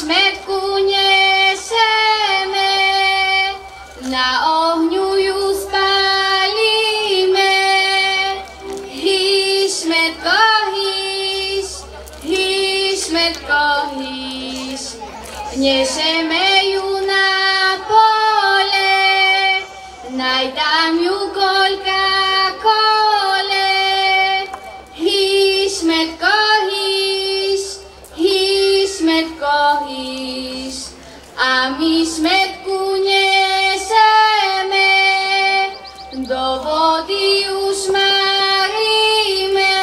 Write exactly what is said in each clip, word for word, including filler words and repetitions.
šmetku neseme, na ohňu ju spálime. Hýš, šmetko, hýš, hýš, šmetko, hýš, neseme ju na pole, naj tam ju koľka kole. Hýš, šmetko, hýš, hýš, šmetko, hýš, a my šmetku neseme, do vody už maríme.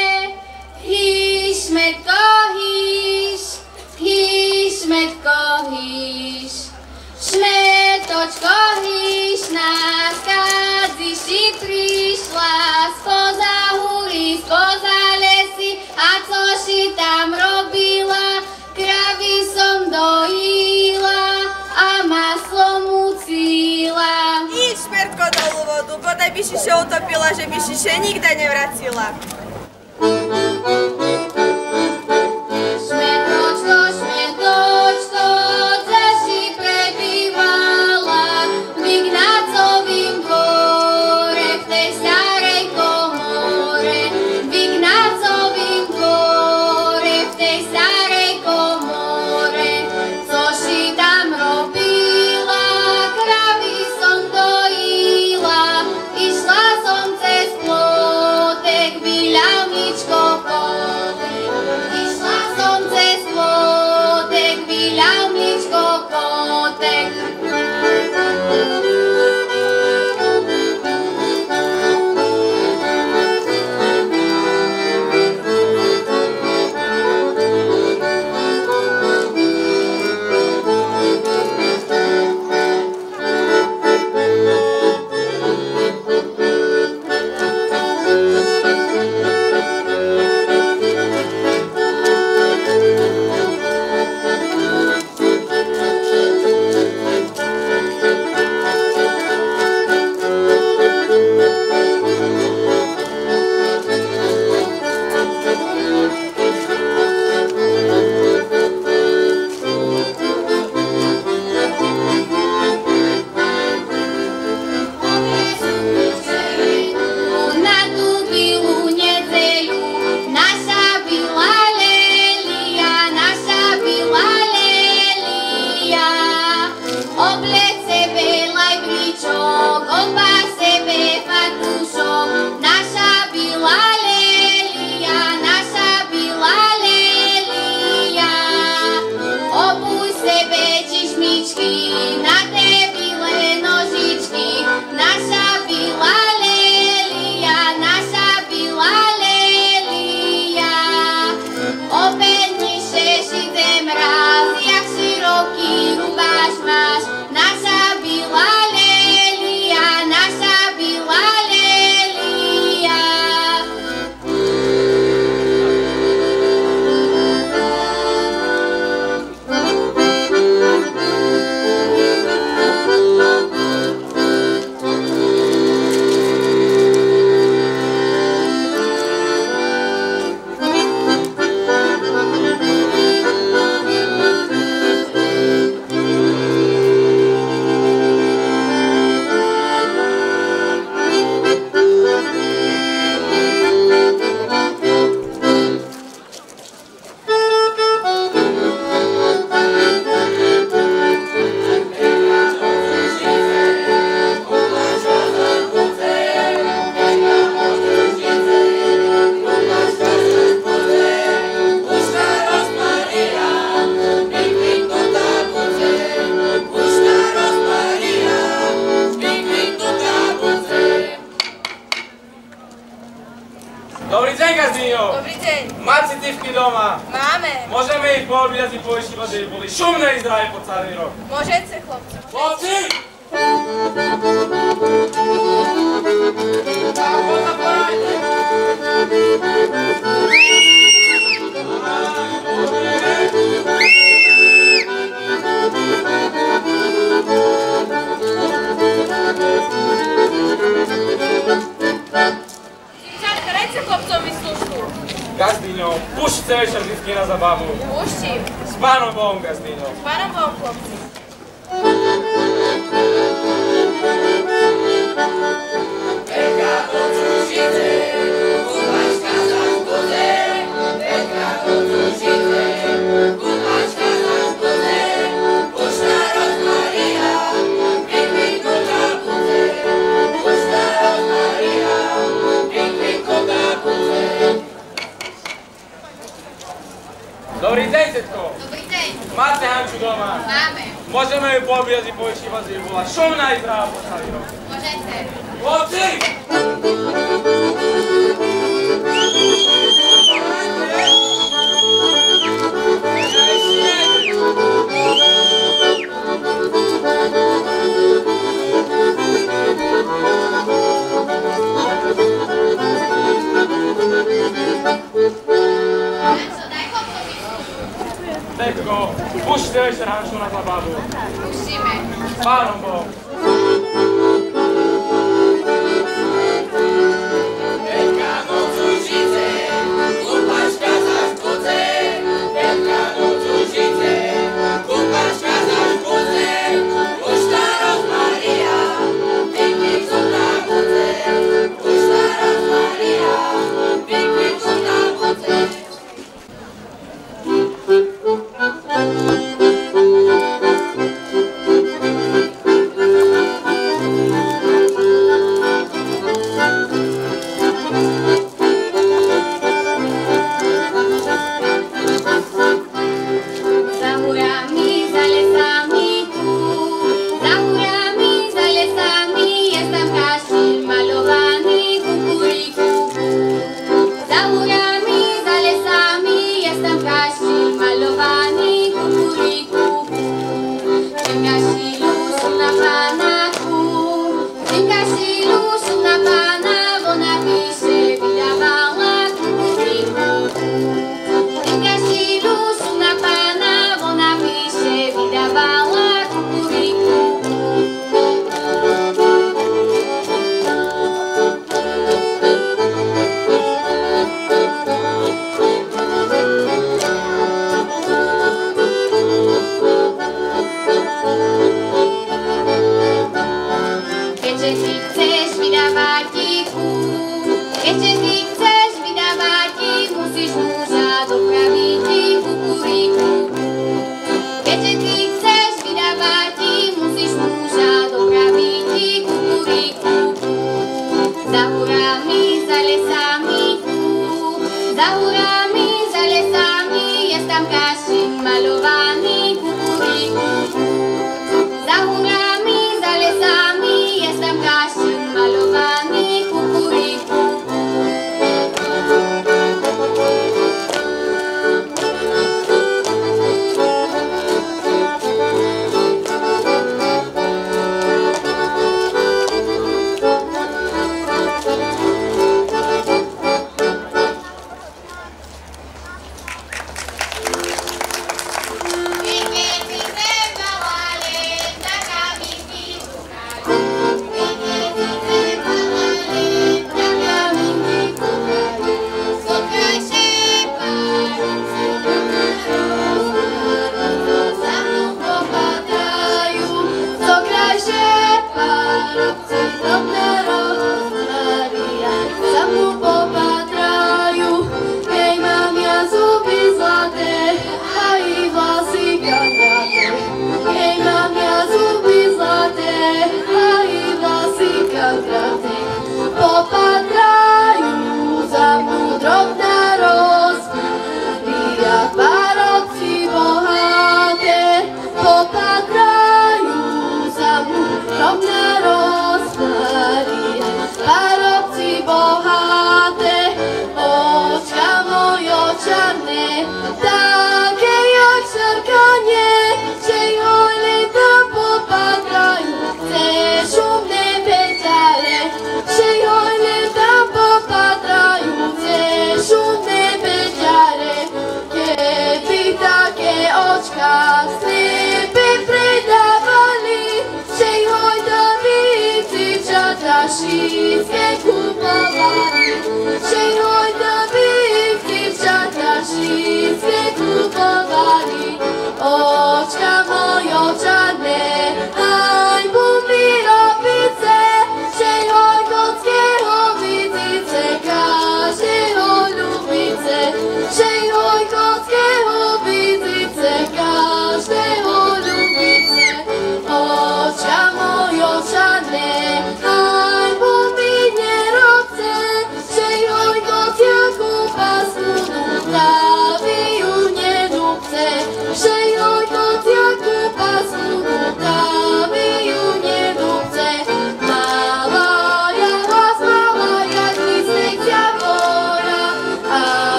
Hýš, šmetko, hýš, hýš, šmetko, hýš, šmetočko, hýš, na skadziši prišla spoza húry, spoza lesy, a coši tam robila, kravy som dojila a maslo mucila. Íď, šmertko, dolu vodu, bodaj by šiše utopila, že by šiše nikde nevracila. Šmetočko, šmetočko, kde si prebývala, v Ignácovým dvore, v tej starej komore. V Ignácovým dvore, v tej starej komore, coši tam robila, kravy som dojila, išla som cez plotek, biľavničko kotek. Išla som cez plotek, biľavničko kotek. Na tú bilú nedeľu naša bilá Lélia, naša bilá Lélia. Oblec sebe lajbríčok, obáš sebe fartušok, naša bilá Lélia, naša bilá Lélia. Obuj sebe čižmičky, na té bilé nožičky, naša bilá Lélia, naša bilá Lélia. Obedniše šite mráz, jak široký rubáš máš, naša bilá Lélia, naša bilá Lélia. Dobrý deň, Gazdíňo! Dobrý deň. Máte cívky doma? Máme. Môžeme ich poobídať i povyšívať, že by boli šumné i zdravé po celý rok. Môžete, chlopci. Chlopci! Tak, poďme porajte! Čatka, dajte chlopcovi služku. Gazdíňo, pušť celý vždycky na zabavu. Pušti. Pánom Bohom, Gazdino. S Pánom Bohom, chlapci. Veľká noc už ide, kupačka zaš bude. Veľká noc už ide, kupačka zaš bude. Pušná rozmaria, pingvinková bude. Pušná rozmaria, pingvinková bude. Dobrý deň, tetko. Dobrý deň. Máte Hanču doma? Máme. Môžeme ju poobíjať i povyšívať, že bola šumná i zdravá po celý rok. Môžete. Chlapci! Hančo, daj chlapcovi. Tetko, pušte večer Hanču na zabavu. Pustíme. S Pánom Bohom. Veľká noc už ide, kupačka zaš bude. Veľká noc už ide, kupačka zaš bude. Pušná rozmaria, pingvinková bude. Pušná rozmaria, pingvinková bude. Za górami, za lesami tu, za górami, za lesami jest tam Kaszin malowany kukuriku. Za górami, za lesami jest tam Kaszin malowany kukuriku. Tym Kasilu są na panaku, tym Kasilu są na pana, bo napisze wydawała kukuriku. Tym Kasilu są na pana, bo napisze wydawała kukuriku. Keďže ty chceš vydávať díku, keďže ty chceš vydávať dík, musíš muža dopraviť dík kukuriku. Keďže ty chceš vydávať dík, musíš muža dopraviť dík kukuriku. Za hórami, za lesami tu, za hórami, za lesami jest tam Kaszin malowany kukuriku. Za hórami, za lesami jest tam Kaszin malowany kukuriku. Pięknie.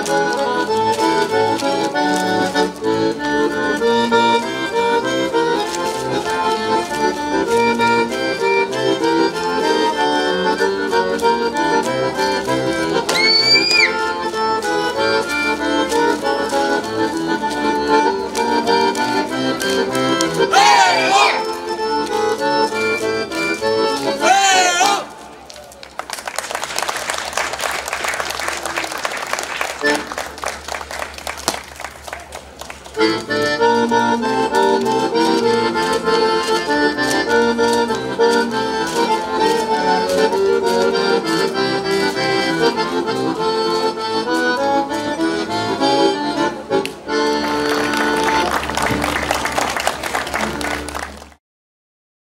Thank you.